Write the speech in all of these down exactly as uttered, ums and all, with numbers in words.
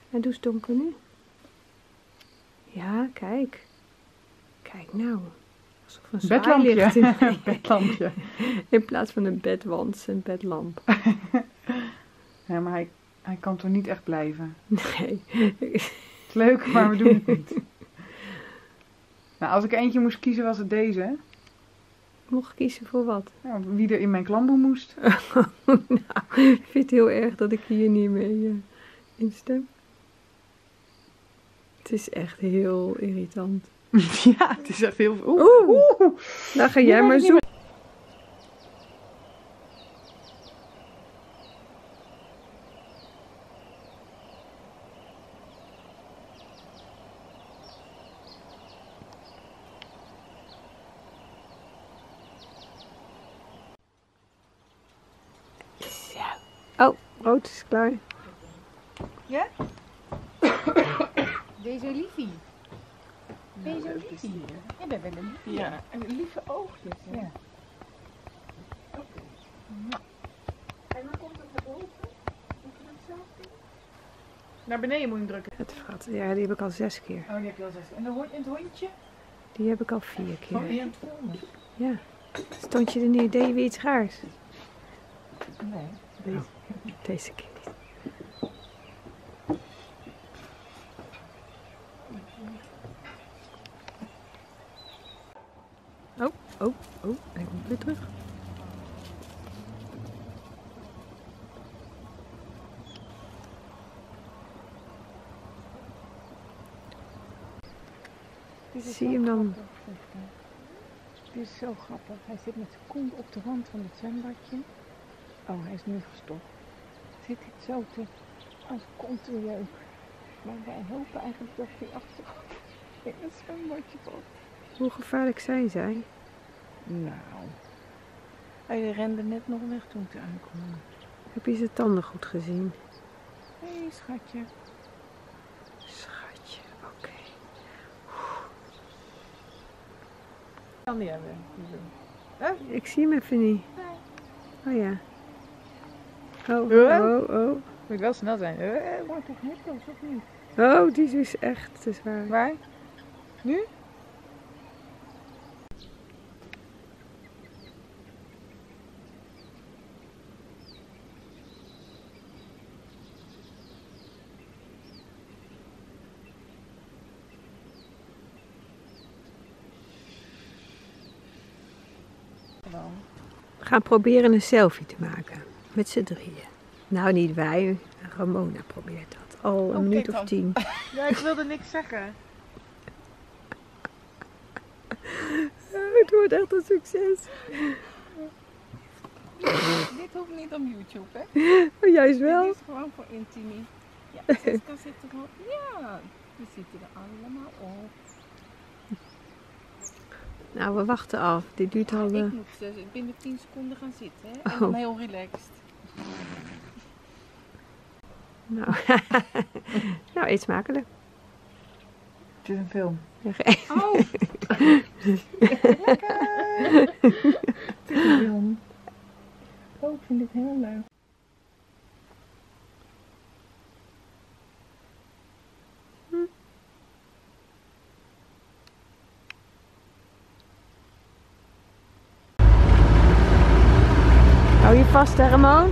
En doe eens donker nu. Ja, kijk. Kijk nou. Alsof een zwaailicht in Bedlampje. Bedlampje. In plaats van een bedwand, een bedlamp. Ja, maar hij, hij kan toch niet echt blijven. Nee. Het is leuk, maar we doen het niet. Nou, als ik eentje moest kiezen was het deze. Mocht kiezen voor wat? Nou, wie er in mijn klamboe moest. Nou, ik vind het heel erg dat ik hier niet mee uh, instem. Het is echt heel irritant. Ja, het is echt heel... Oeh, Oeh, oeh. nou ga jij maar zoeken. Oh, rood is klaar. Ja? Deze liefie. Deze liefie. Ja, dat ben een liefie. Ja, en lieve oogjes. Ja. Ja. Oké. Okay. En dan komt het naar boven. Moet je dat zelf doen? Naar beneden moet je drukken. Het vat. Ja, die heb ik al zes keer. Oh, die heb je al zes. En de hond, en het hondje? Die heb ik al vier Oh, keer. je hebt het filmen. Ja. Stond je er niet? Deed je weer iets raars? Nee, deze. Deze keer niet. Oh, oh, oh. Hij komt weer terug. Zie je hem dan? Dit is zo grappig. Hij zit met zijn kont op de rand van het zwembadje. Oh, hij is nu gestopt. Zit hij zo te... als kont te jeuk. Maar wij hopen eigenlijk dat hij achterop in het zwembadje valt. Hoe gevaarlijk zijn zij? Nou, hij rende net nog weg toen ze aankwam. Heb je zijn tanden goed gezien? Hé, hey, schatje. Schatje, oké. Kan die hebben. Ik zie hem even niet. Oh ja. Oh, Huh? oh, oh. Moet ik wel snel zijn. Eh, wordt toch net los, of niet? Oh, die is dus echt te zwaar. Waar? Nu? Gewoon. We gaan proberen een selfie te maken. Met z'n drieën. Nou, niet wij. Ramona probeert dat. Al een Oh, minuut kijk of dan. tien. Ja, ik wilde niks zeggen. Het wordt echt een succes. Dit hoeft niet op YouTube, hè? Oh, juist Dit wel. is gewoon voor intimie. Ja, Siska zit er gewoon... Ja, die zitten er allemaal op. Nou, we wachten af. Dit duurt al... Ik Uh... moest dus binnen tien seconden gaan zitten, hè? En Oh. dan heel relaxed. Nou. Nou, eet smakelijk. Het is een film. Ja, ge- Oh! Lekker! Het is een film. Oh, ik vind dit heel leuk. Hou je vast, hè, Ramon?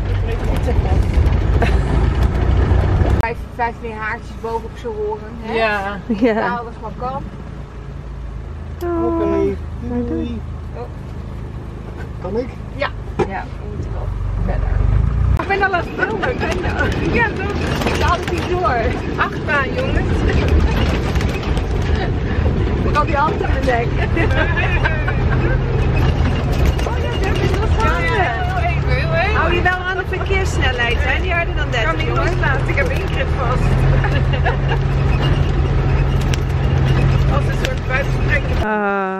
Vijf, vijftien haartjes boven op zijn horen, hè? Ja. Ja. Ja, alles maar kan. Oh. Oké. Doei. Kan ik? Ja, we moeten wel verder. Ik ben al aan het filmen, kan je? Ja, toch? Ik had het niet door. Achteraan, jongens. Ik had die hand aan mijn nek. Oh ja, daar is wat van. Heel even, heel even. Hou je wel aan de verkeerssnelheid, hè? Niet harder dan dertig, Kan niet jongens. loslaten, ik heb Ingrid vast. Als een soort buitenstrekker. Ah.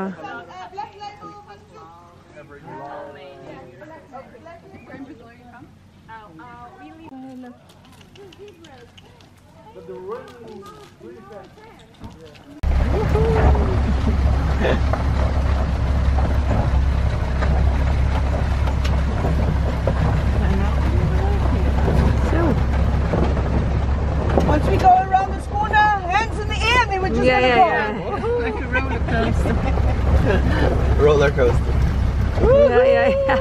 Wat Ja, ja, ja. Like a rollercoaster. Rollercoaster. Ja, ja, ja.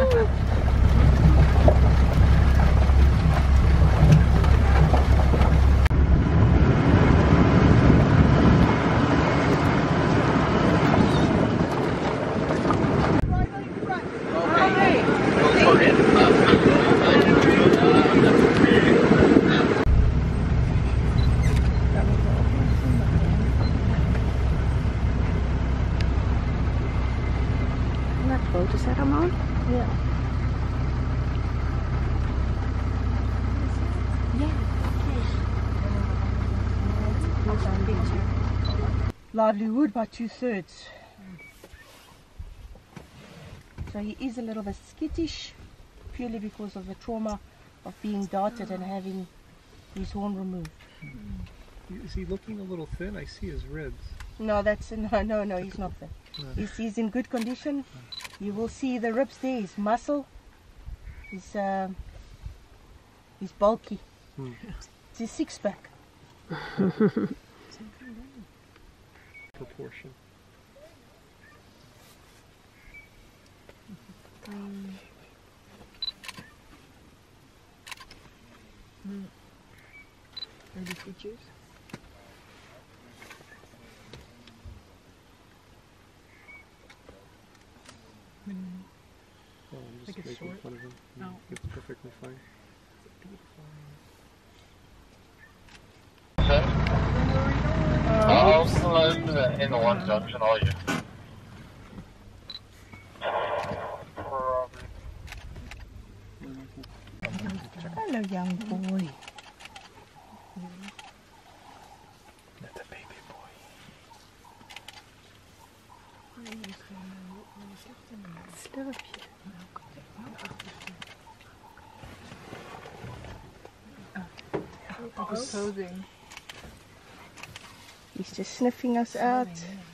Wat foto's er allemaal? Ja. Livelihood by two thirds. So he is a little bit skittish, purely because of the trauma of being darted and having his horn removed. Is he looking a little thin? I see his ribs. No, that's no, no, no. He's not thin. No. He's, he's in good condition. You will see the ribs there. His muscle. He's uh, he's bulky. Hmm. It's his six pack. Proportion. Maybe features. Oh, I'm just Like it's making short? fun of him. Oh. It's perfectly fine. I'll slide in the, in the one junction, all you. Hello, young boy. That's a baby boy. Slurpje. Posing. He's just sniffing us out.